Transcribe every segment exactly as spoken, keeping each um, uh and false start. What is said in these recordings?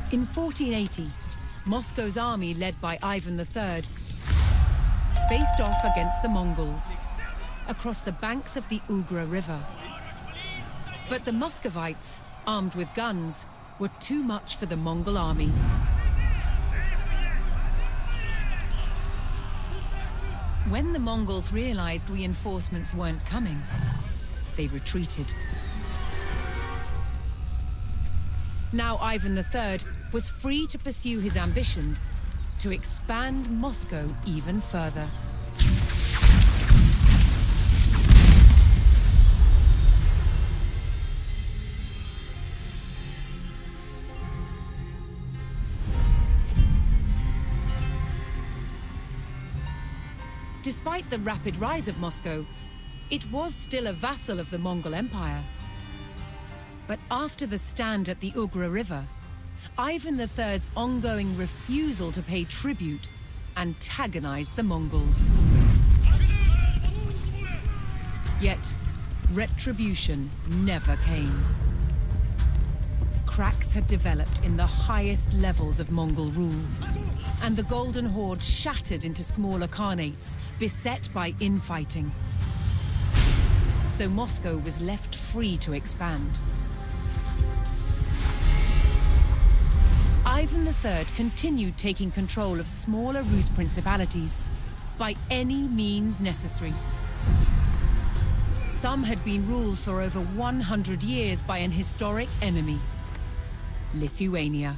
In fourteen eighty, Moscow's army, led by Ivan the Third, faced off against the Mongols across the banks of the Ugra River. But the Muscovites, armed with guns, were too much for the Mongol army. When the Mongols realized reinforcements weren't coming, they retreated. Now Ivan the Third was free to pursue his ambitions to expand Moscow even further. Despite the rapid rise of Moscow, it was still a vassal of the Mongol Empire. But after the stand at the Ugra River, Ivan the Third's ongoing refusal to pay tribute antagonized the Mongols. Yet, retribution never came. Cracks had developed in the highest levels of Mongol rule, and the Golden Horde shattered into smaller khanates, beset by infighting. So Moscow was left free to expand. Ivan the Third continued taking control of smaller Rus principalities by any means necessary. Some had been ruled for over one hundred years by an historic enemy, Lithuania.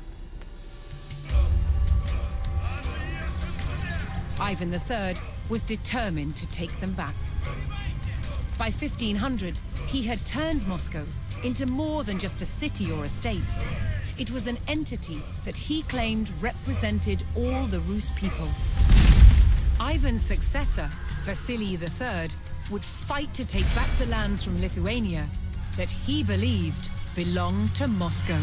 Ivan the Third was determined to take them back. By fifteen hundred, he had turned Moscow into more than just a city or a state. It was an entity that he claimed represented all the Rus people. Ivan's successor, Vasily the Third, would fight to take back the lands from Lithuania that he believed belonged to Moscow.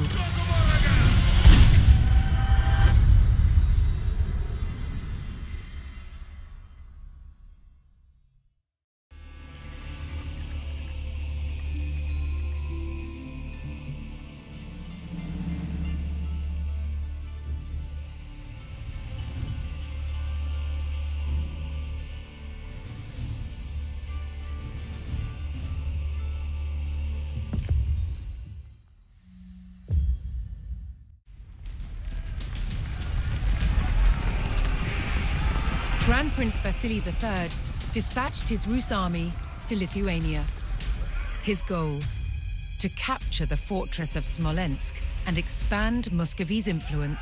Grand Prince Vasily the Third dispatched his Rus army to Lithuania. His goal: to capture the fortress of Smolensk and expand Muscovy's influence.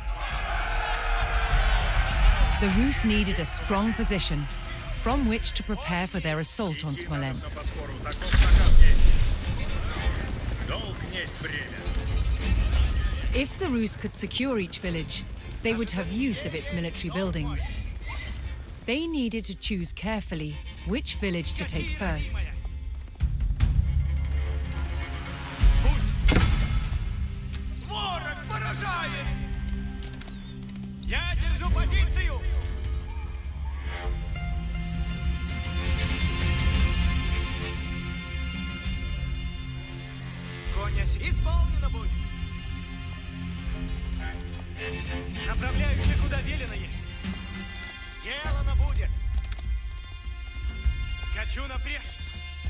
The Rus needed a strong position from which to prepare for their assault on Smolensk. If the Rus could secure each village, they would have use of its military buildings. They needed to choose carefully which village to take first. Исполнено будет. Направляюсь, куда велено есть. Сделано будет. Скачу на брешь.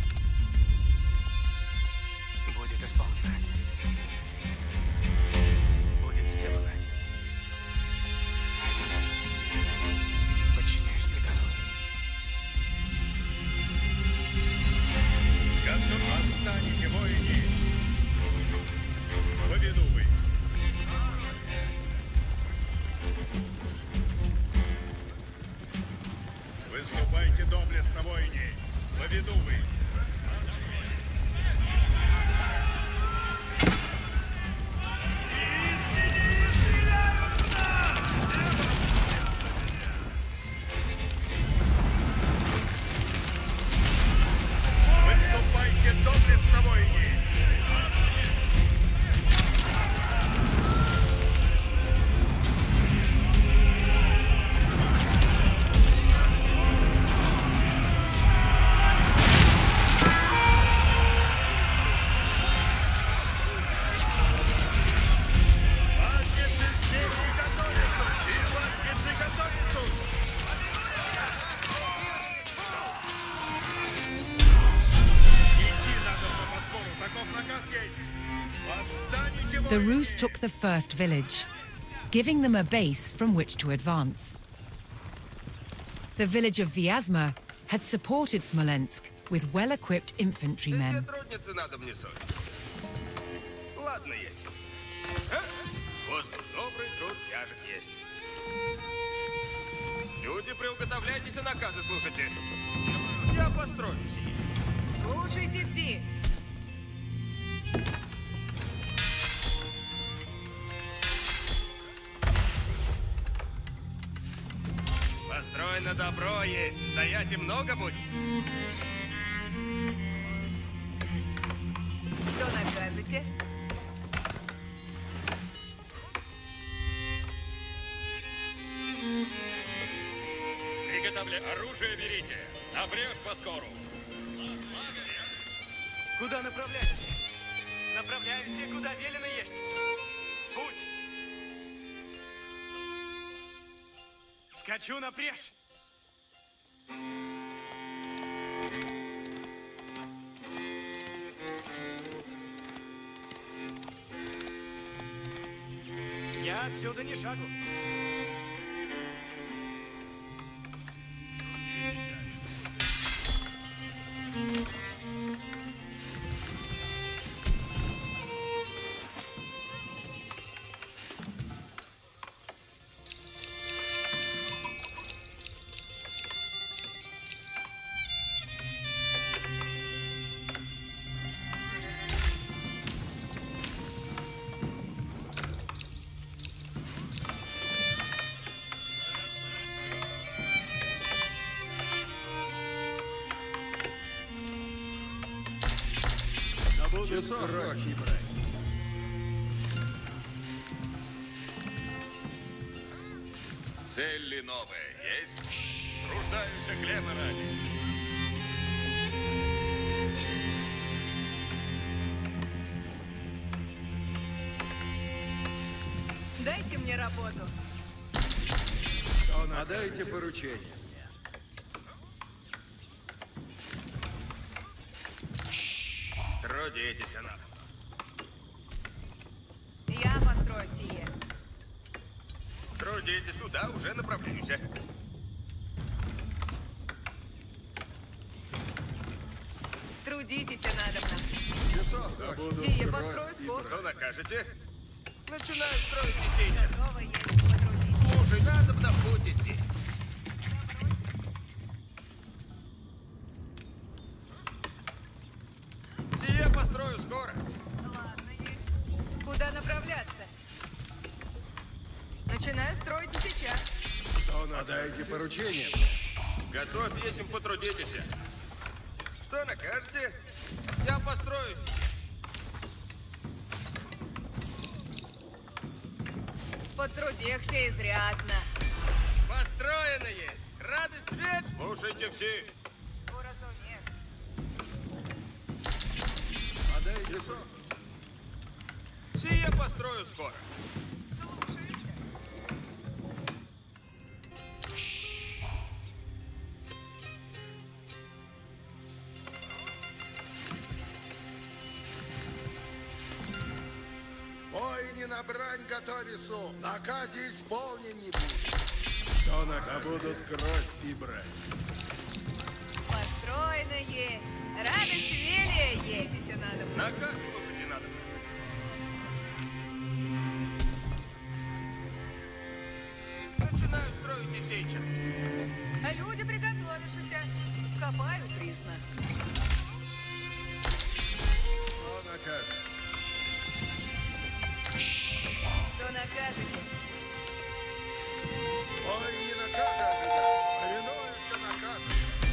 Будет исполнено. Будет сделано. Подчиняюсь приказу. Как восстанете, воины, поведу вы. Выступайте доблестно, воины, поведу вы. Выступайте доблестно, воины. The Rus took the first village, giving them a base from which to advance. The village of Vyazma had supported Smolensk with well-equipped infantrymen. Ладно есть. Воздух добрый, труд тяжек есть. Люди, приуготовляйтесь и наказы слушайте. Я построю сие. Слушайте все. Построено добро есть, стоять и много будет. Что накажете? Приготовля... Оружие берите. Напрежь поскору. Куда направляетесь? Направляюсь, куда велено есть. Путь. Скачу напрежь. Я отсюда не шагу. Часов гроші. Цели новые есть? Труждаюсь хлеба ради. Дайте мне работу. Отдайте поручение. Трудитесь, она. Я построю сие. Трудитесь, сюда уже направляюсь. Трудитесь, надобно. Часов Сие построю скоро. Что накажете? Начинаю строить и сейчас. Готово есть, потрудитесь. Слушай, надо бы на путь идти. Сие построю скоро. Ладно, есть. Куда направляться? Начинаю строить и сейчас. Отдайте поручение. Готовь, если потрудитесь. Что накажете? Я построюсь. Потрудихся изрядно. Построено есть. Радость веч. Слушайте все. Уразумех. Отдайте сов. Сие построю скоро. Слушайся. Воине на брань готовису. Наказе исполнен не будет. Что наказ будут кровь и брать. Построено есть. Радость велия есть, если надо. Наказ слушайте надо. Начинаю строить и сейчас. А люди, приготовившись, копаю присно. Что накажет? Что накажете? Ой, не наказа ожидает. Повинуешься наказу.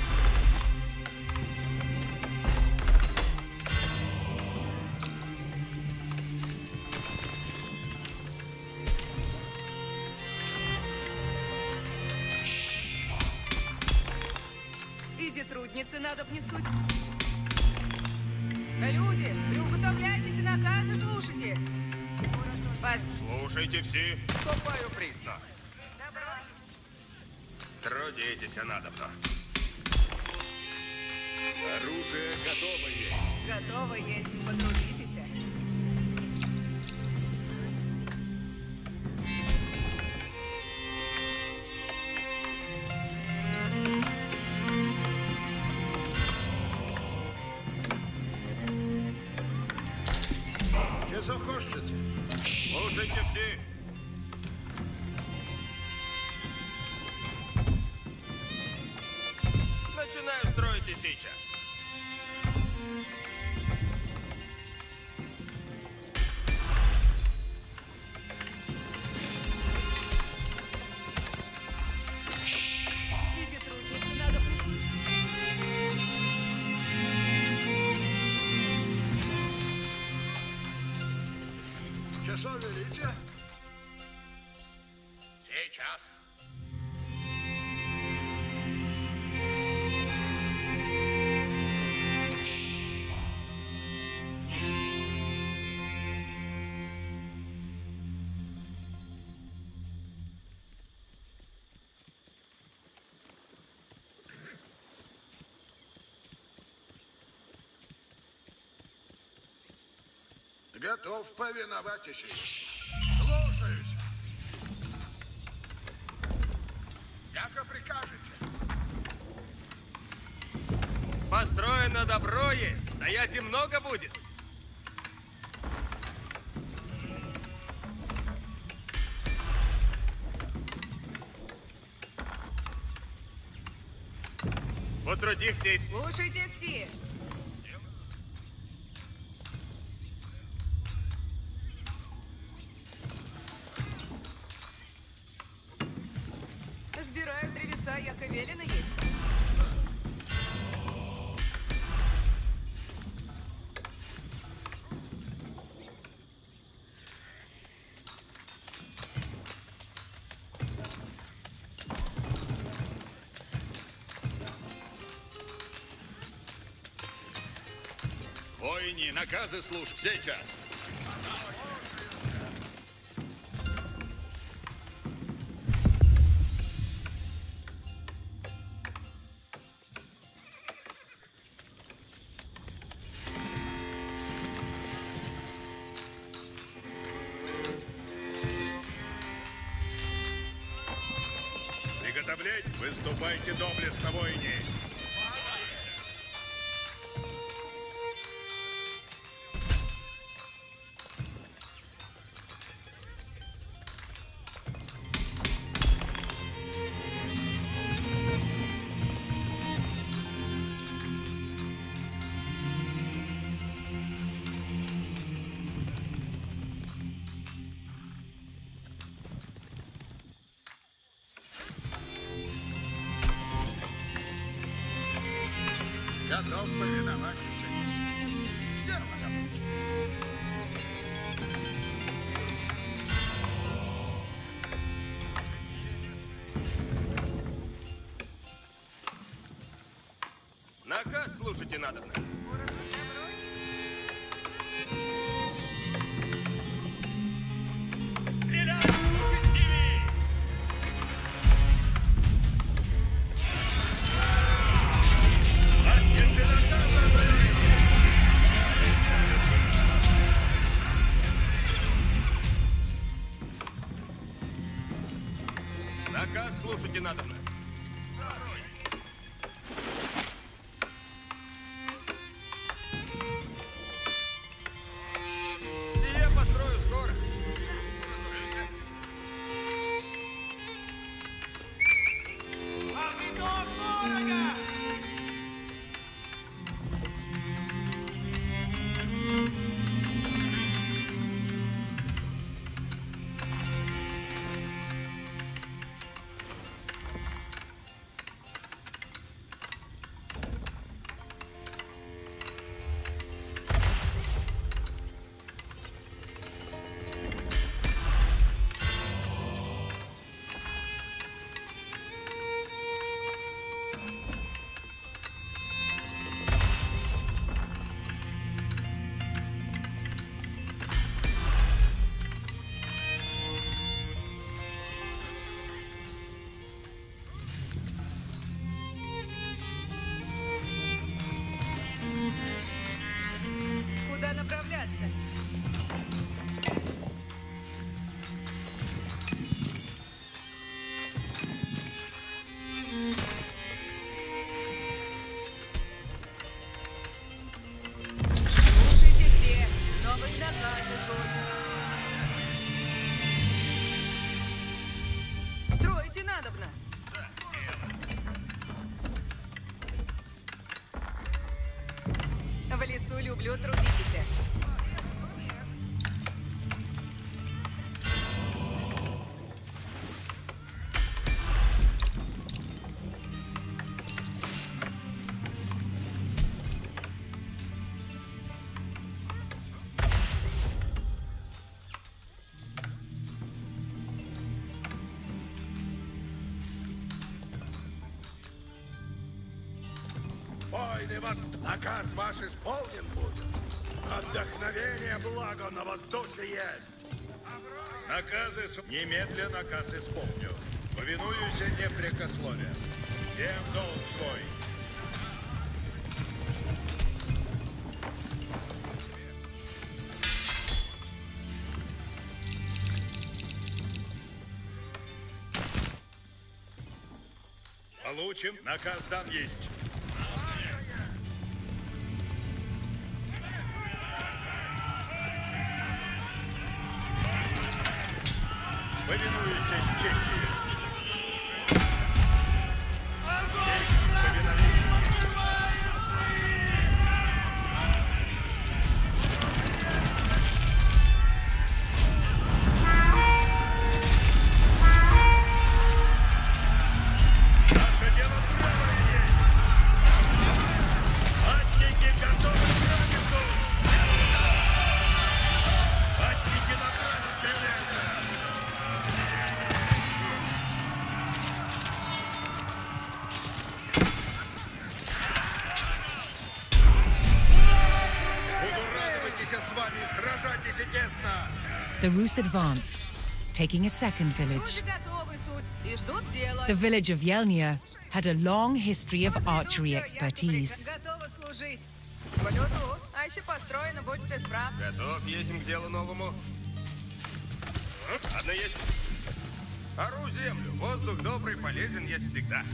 Иди, трудницы, надо б не суть. Люди, приуготовляйтесь и наказы слушайте. Пас- Слушайте все. Копаю присно. Добро. Трудитесь, надобно. Оружие готово есть. Готово есть, потрудитесь. co хочете? Слушайте все. Начинаю строить и сейчас. Эти трудницы надо присуть. Часов велите? Сейчас. Готов повиноваться. Слушаюсь. Яко прикажете. Построено добро есть, стоять и много будет. Потрудихся. Слушайте все. Сбираю древеса, яко велено есть. Воини, наказы слушай, сейчас. Приготовлять, выступайте доблестно, воини. Готов повиноваться. Сделано. Наказ слушайте надобно. Стрелять! Слушайте! Наказ слушайте надобно. Сие построю скоро. А видок ворога! Куда направляться? Слушайте все, новые наказы слушайте. надобно? В лесу люблю трудитесь. Войны вас, наказ ваш исполнен будет. Отдохновение, благо на воздухе есть. Наказы с... Немедленно наказ исполню. Повинуюсь непрекословием. Тем долг свой. Получим. Наказ дан есть. Повинуюсь с честью. Честь повиновения. Наше дело право есть. Атники готовы к границу. Атники на границе стреляются. С вами сражайтесь тесно. The Rus advanced, taking a second village. Люди готовы, суть, и ждут дела. The village of Yelnya had a long history of archery Всё, expertise. я готова служить. Блюду, а еще построено будет исправ. Готов есмь к делу новому. Одно есть. Ору землю. Воздух добрый, полезен есть всегда.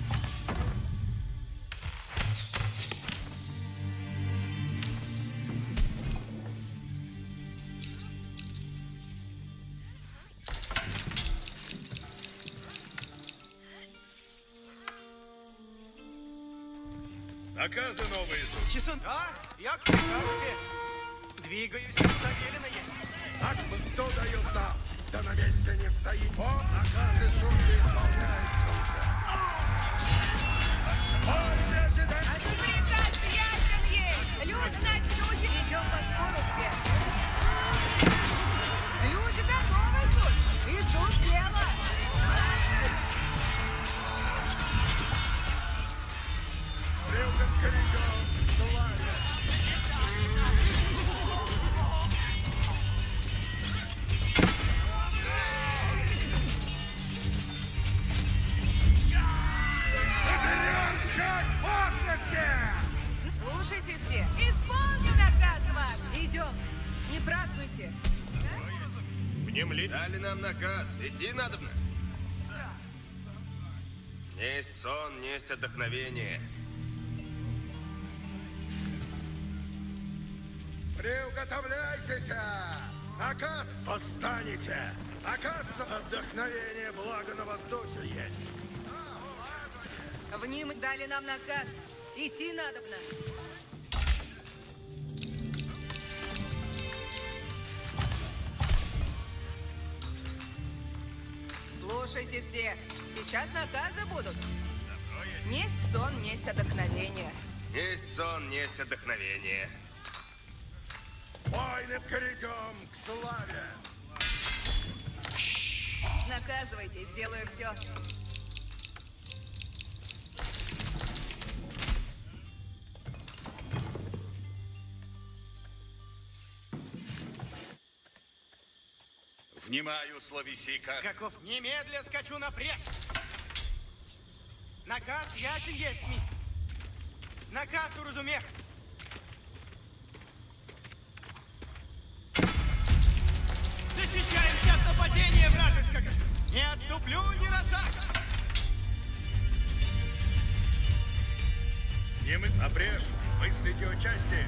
Наказы новые суд. Чесон. А, як прикажете. Двигаюсь, куда велено есть. Так мзду дают нам, да на месте не стоит. О, наказы судьи исполняются уже. Ой, не ожидай. А ты приказ ясен есть. Люди начнут. Идем по спору все. Люди готовы, суть, и ждут дела. Брюгом коридор, славя. Заберем часть подлости! Слушайте все. Исполню наказ ваш. Идем. Не празднуйте. Внемли. Дали нам наказ. Идти надобно. Несть сон, несть отдохновение. Приуготовляйтесь! Наказ восстанете! Наказ на отдохновение, благо на воздухе есть. В ним дали нам наказ. Идти надобно. Слушайте все. Сейчас наказы будут. Несть сон, несть отдохновение. Несть сон, несть отдохновение. Войны перейдем к славе! Наказывайте, сделаю все. Внимаю, словесика. Каков немедля скачу напрежь. Наказ ясен есть ми. Наказ уразумех. Защищаемся от нападения вражеского. Не отступлю ни на шаг. Не мы напрежь, мыслите о части.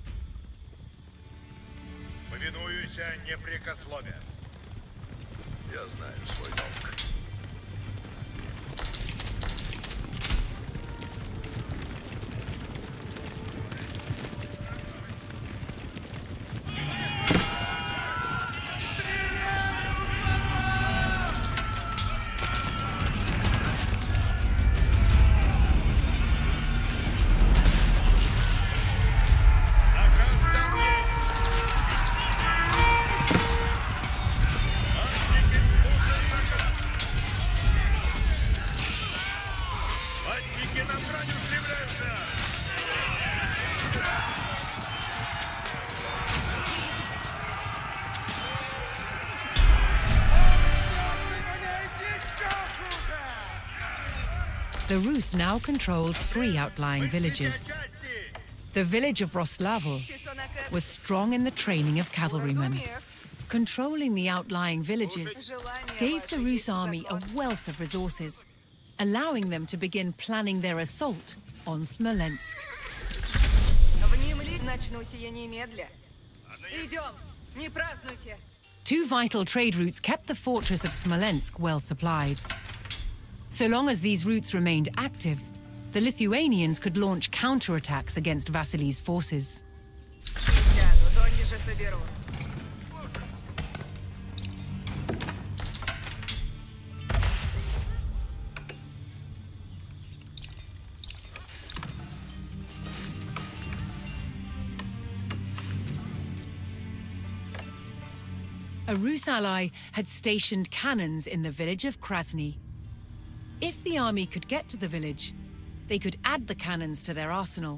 Повинуюся непрекословием. Я знаю свой долг. The Rus now controlled three outlying villages. The village of Roslavo was strong in the training of cavalrymen. Controlling the outlying villages gave the Rus army a wealth of resources, allowing them to begin planning their assault on Smolensk. Two vital trade routes kept the fortress of Smolensk well supplied. So long as these routes remained active, the Lithuanians could launch counterattacks against Vasily's forces. A Rus ally had stationed cannons in the village of Krasny. If the army could get to the village, they could add the cannons to their arsenal.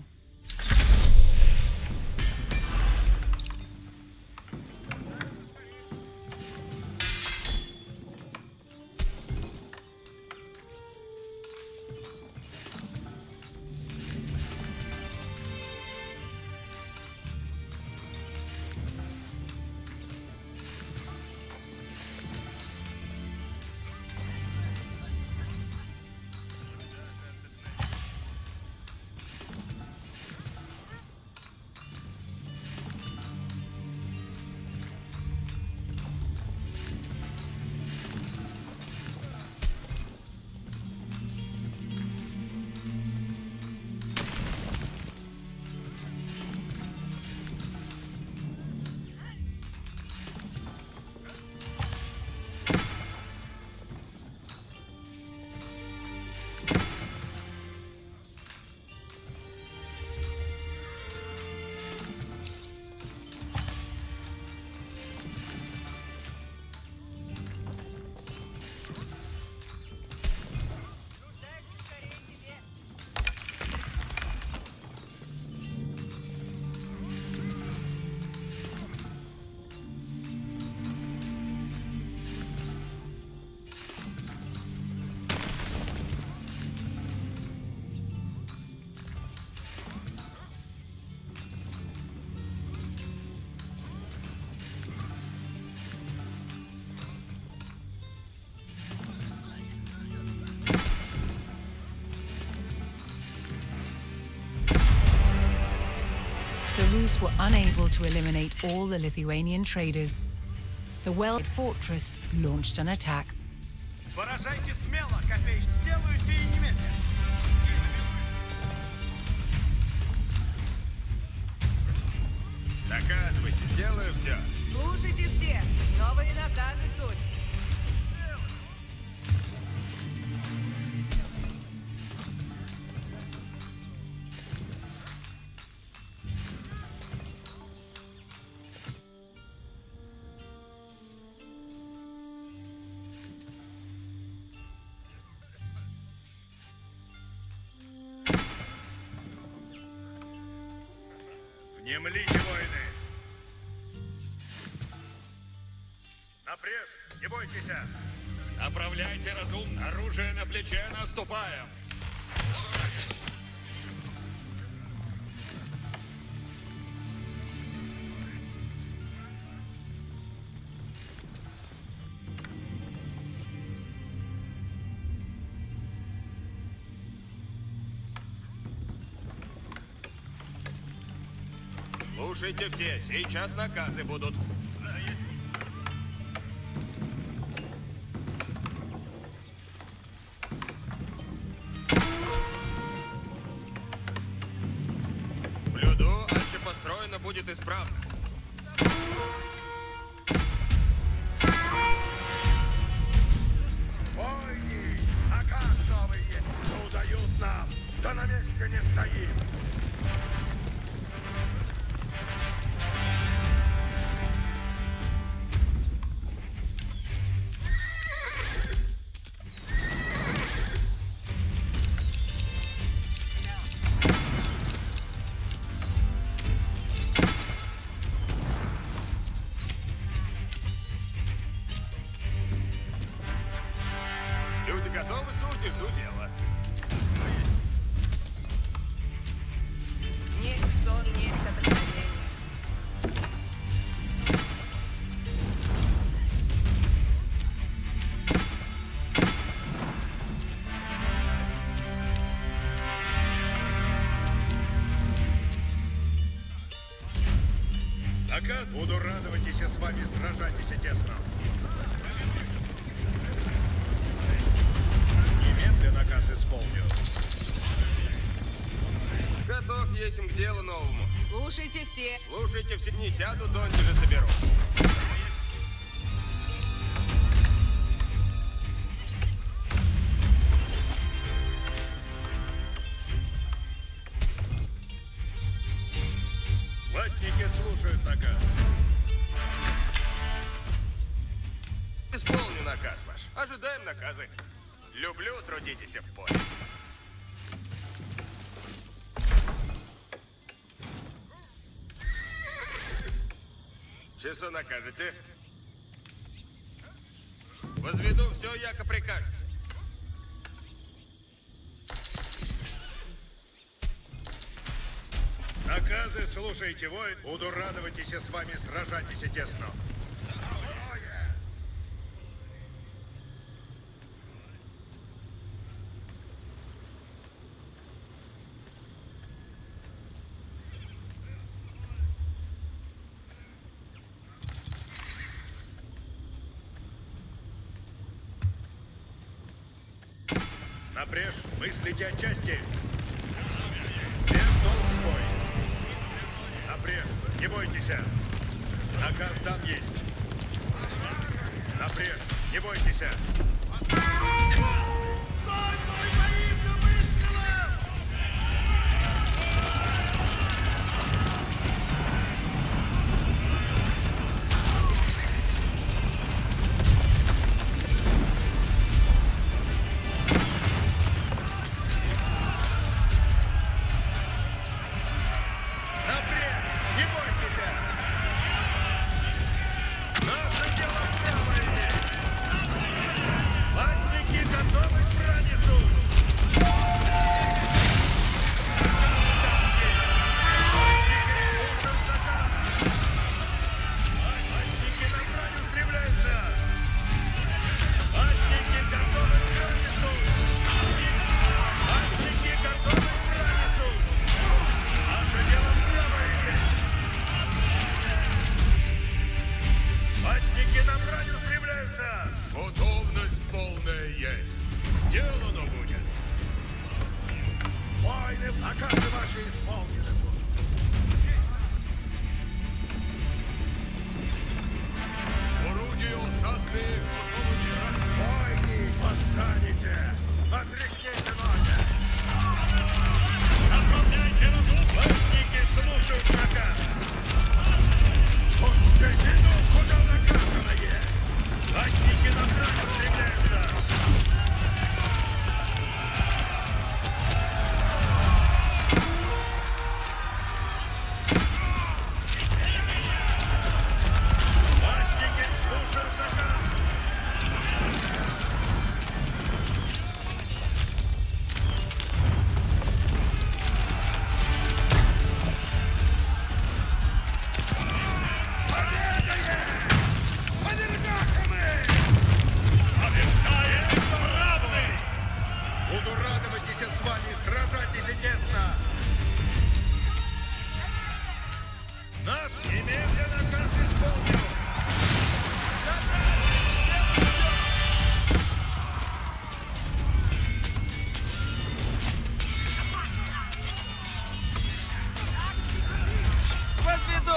The Rus were unable to eliminate all the Lithuanian traders. The well-built fortress launched an attack. Доказывайте, сделаю все. Слушайте все. Новые наказы суть. Внемлите, воины! Напрежь, не бойтесь! Направляйте разумно. Оружие на плече, наступаем. Слушайте все, сейчас наказы будут. построено, будет исправно. Войны! Наказ новый есть! Что дают нам? Да на месте не стоим! Люди готовы, судьи, жду дела. Несть сон, несть отдохновение. Наказ буду радовать, с вами сражайтесь тесно. Немедленно наказ исполню. Готов есим к делу новому. Слушайте все. Слушайте, все не сяду, доньки же соберу. Латники слушают наказ. Исполню наказ ваш. Ожидаем наказы. Люблю, трудитесь в поле. Часу накажете? Возведу все, яко прикажете. Наказы слушайте, воин. Буду радовать, с вами сражайтесь тесно. Напрежь, мыслите отчасти. Всем долг свой. Напрежь, не бойтесь. Наказ дан есть. Напрежь, не бойтесь. Готовы?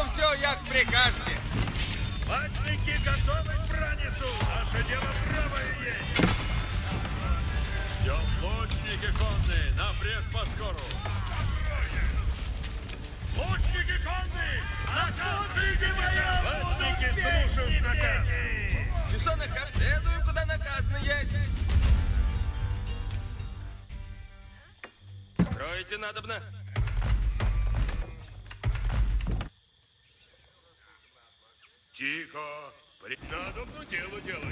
все, як прикажете. Латники готовы к бранису! Наше дело правое есть! Ждем лучники конные, напрежь поскору! Лучники конные! Латники слушают наказ! Часовых следую, куда наказано есть. Строите надобно. Тихо! Надобно дело делать.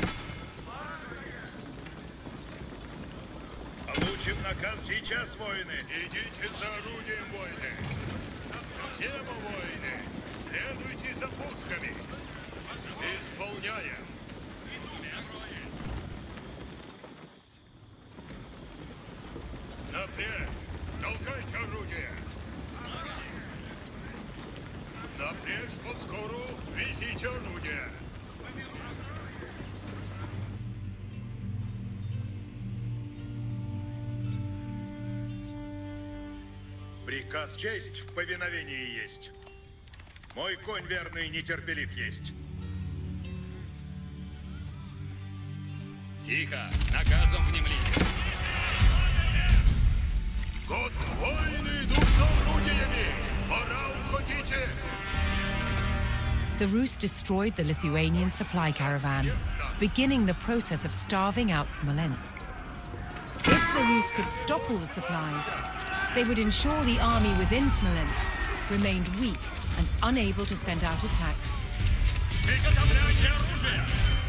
Получим наказ сейчас, воины. Идите за орудием, воины. Все мы воины. Следуйте за пушками. Исполняем. Напрячь! Толкайте орудие! Напрячь поскору! Везите орудие! Приказ честь в повиновении есть. Мой конь верный нетерпелив есть. Тихо! Наказом внемлите. Вот воины идут за орудиями! Пора уходите! The Rus destroyed the Lithuanian supply caravan, beginning the process of starving out Smolensk. If the Rus could stop all the supplies, they would ensure the army within Smolensk remained weak and unable to send out attacks. Приготовляйте оружие!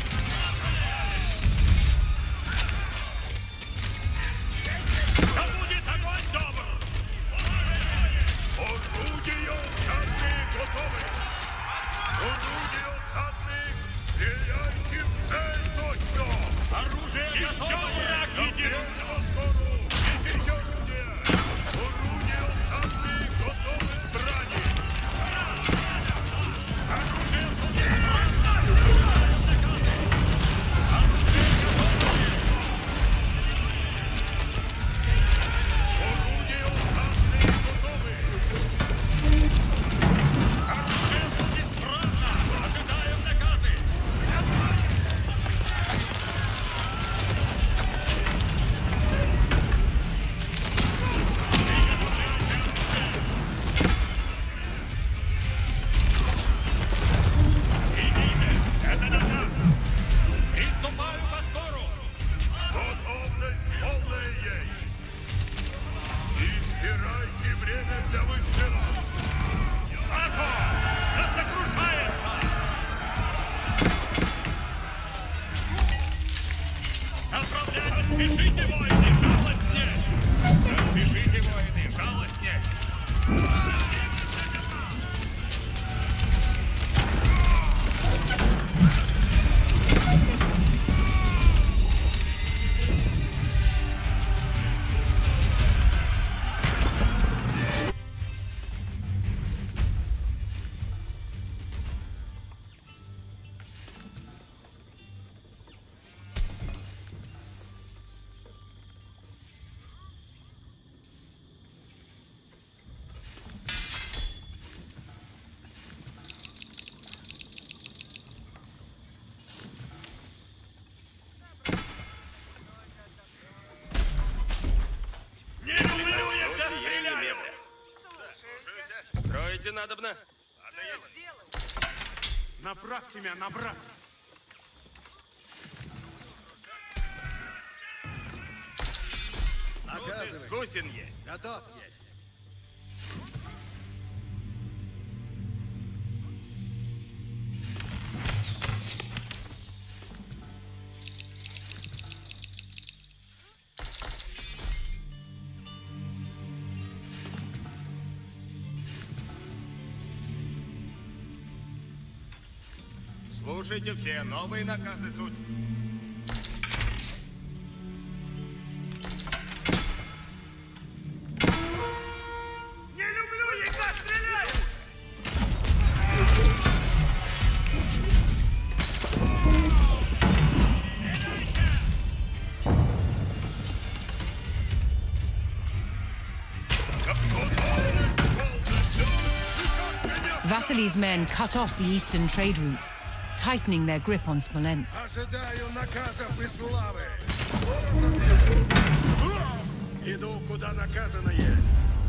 Да будет огонь добр! Орудия садные готовы! Орудия садные! Стреляйте в цель точно! Оружие готово! Еще враг едет! Везите орудие! Орудия садные готовы к брани! Оружие Спешите, воины, жалость снять! Спешите, воины, жалость снять! Строите надобно. Направьте меня, направь. Тут искусен есть. Готов есть. Слушайте все, новые наказы суть. Не люблю, егда, стреляй! Как Vasily's men cut off the eastern trade route, tightening their grip on Smolensk. Ожидаю наказов и славы. Иду, куда наказано есть.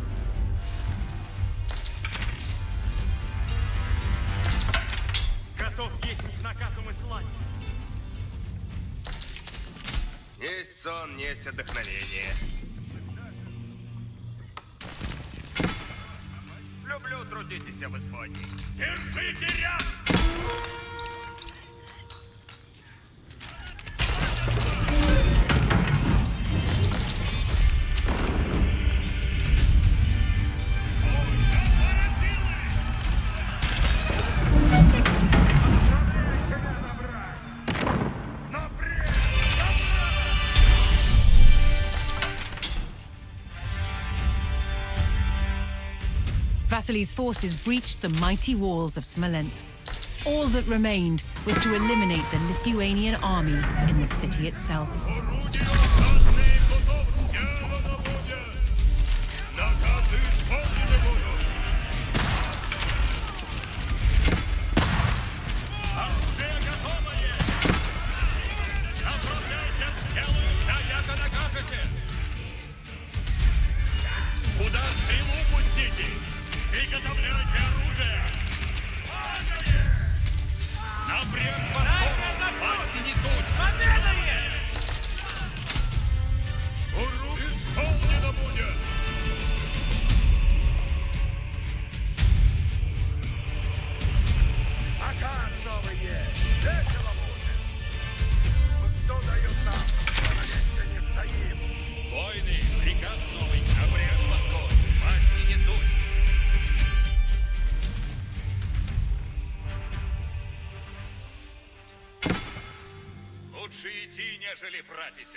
Готов есть наказом и славе. Есть сон, есть вдохновение. Люблю трудитесь в Испании. Держите ряд! Vasily's forces breached the mighty walls of Smolensk. All that remained was to eliminate the Lithuanian army in the city itself. Лучше идти, нежели пратися.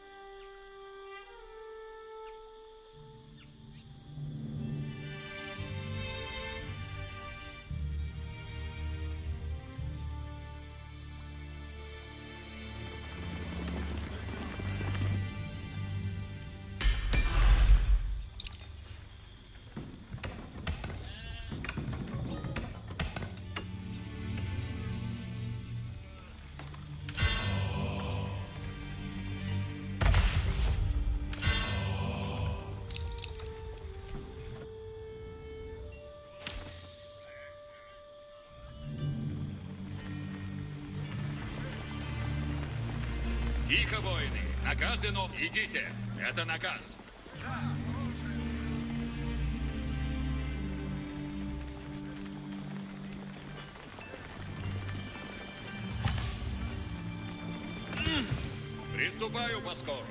Тихо, воины. Наказы, но идите. Это наказ. Приступаю поскору.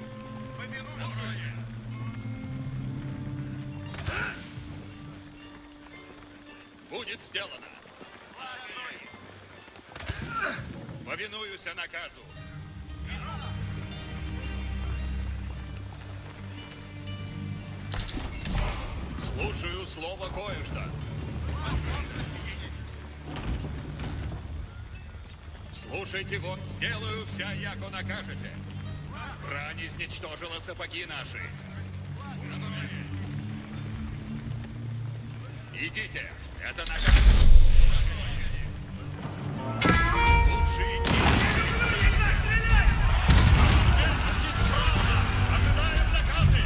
Будет сделано. Повинуюсь наказу. Слушаю слово кое-что. Слушайте, вот, сделаю вся, яко накажете. Брань изничтожила сапоги наши. Идите, это наказ. Лучше идти. Ожидаем наказы.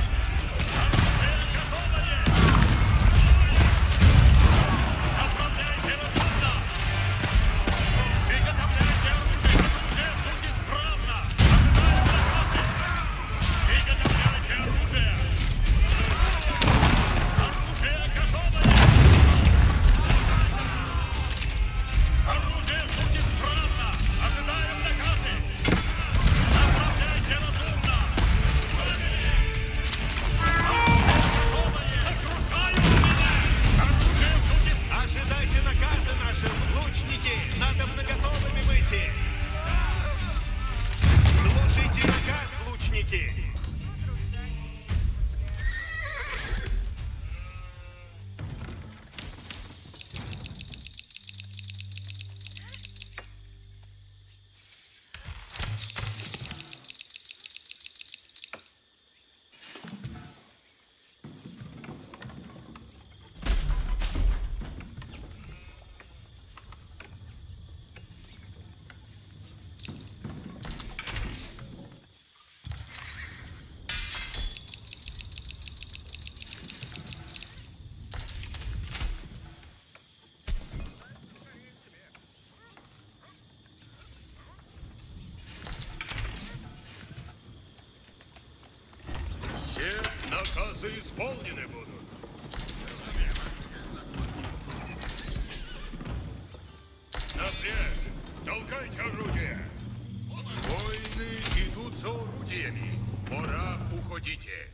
исполнены будут. Наперед! Толкайте орудия! Воины идут за орудиями. Пора уходите.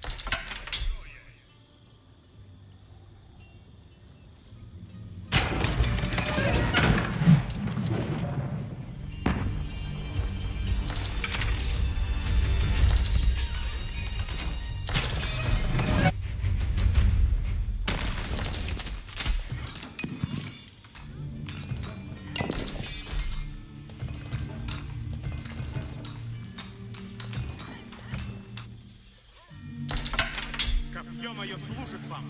Копье мое служит вам.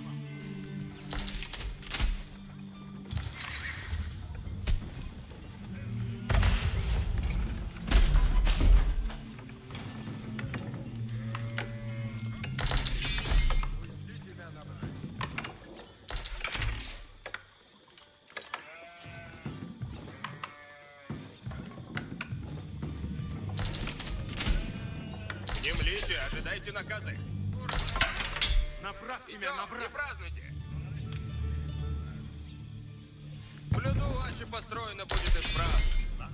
Внемлите, ожидайте наказы. Направьте меня, Идем, не направьте. празднуйте. В плену ваше построено будет исправно.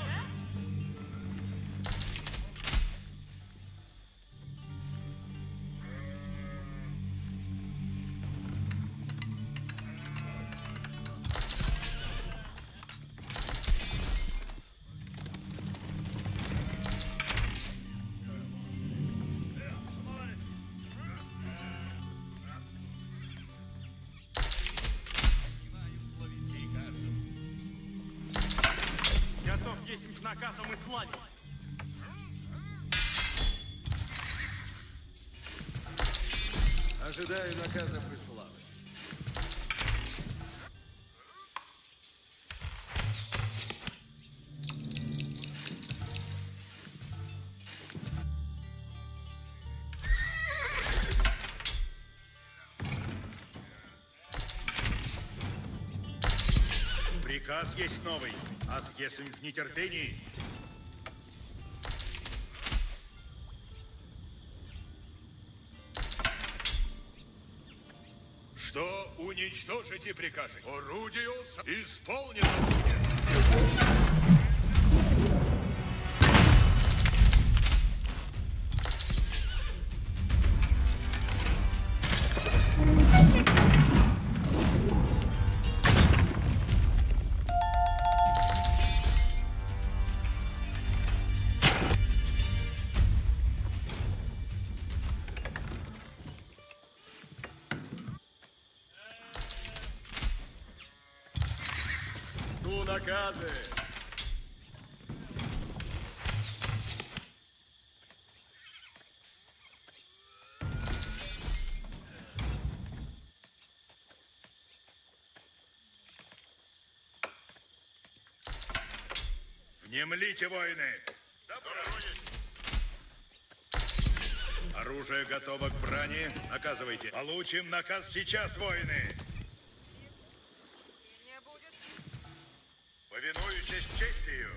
Готов есть к наказам и славе. Ожидаю наказов и славы. Приказ есть новый, а если в нетерпении... Что уничтожите прикажете? Орудие исполнено будет. Жду наказы. Внемлите, воины! Оружие готово к брани. Наказывайте. Получим наказ сейчас, воины. Не будет. Повинуюсь с честью.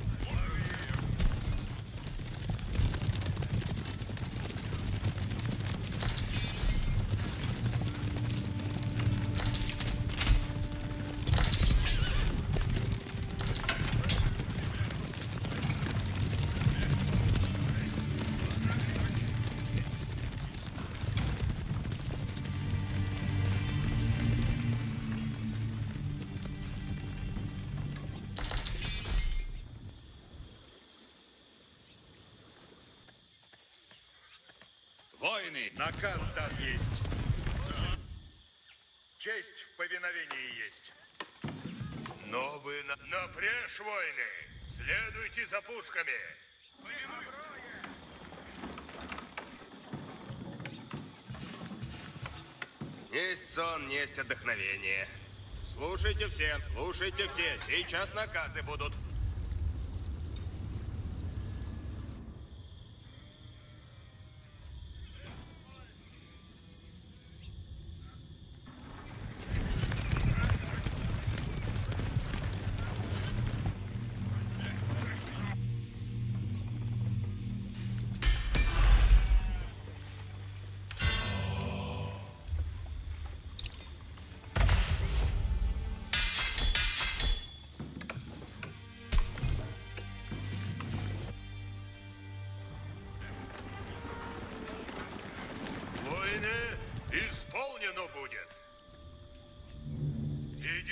Воины, наказ дан есть. Честь в повиновении есть. Но вы на... напрежь, воины! Следуйте за пушками! Есть сон, есть отдохновение. Слушайте все, слушайте все. Сейчас наказы будут.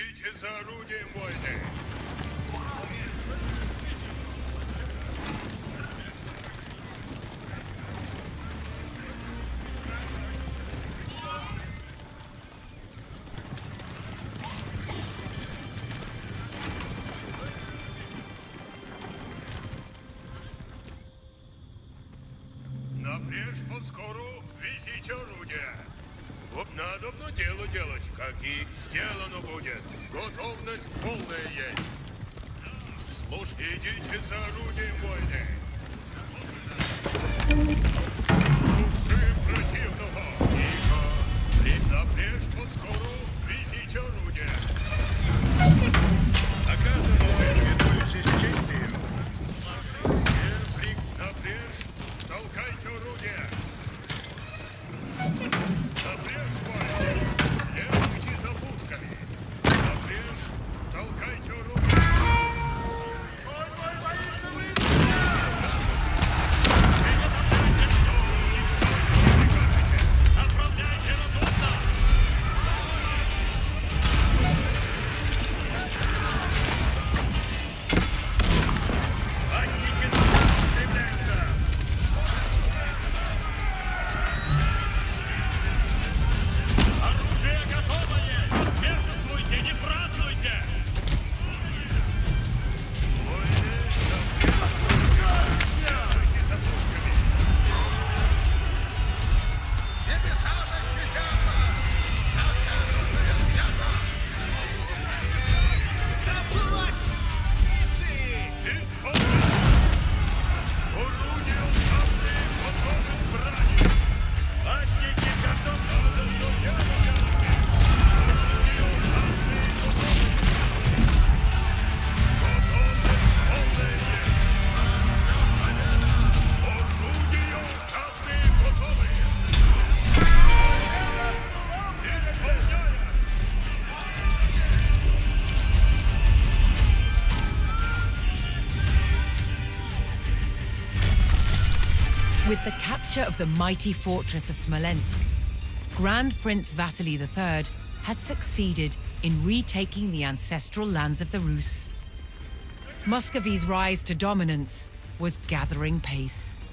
Идите за орудием, воины! Напрежь поскору, везите орудия. Вот надобно дело делать, как и сделано будет. Готовность полная есть. Слушай, идите за орудием, воины. Души противного. Тихо. Напрежь поскору, везите орудия. Наказано, повинуюсь с честью. Все прик напрежь, толкайте орудия. Напрежь, воины, следуйте за пушками. Напрежь, толкайте орудия. Направляйте разумно! Охотники на нас устремляются. Оружие готовое! Поспешествуйте, не празднуйте! Небеса защитят нас! Наше оружие снято! Орудия уставные, готовы к брани. Охотники готовы! Орудия уставные, готовы. Готовность полная есть. Орудия уставные, готовы. Исполняем! With the capture of the mighty fortress of Smolensk, Grand Prince Vasily the Third had succeeded in retaking the ancestral lands of the Rus. Muscovy's rise to dominance was gathering pace.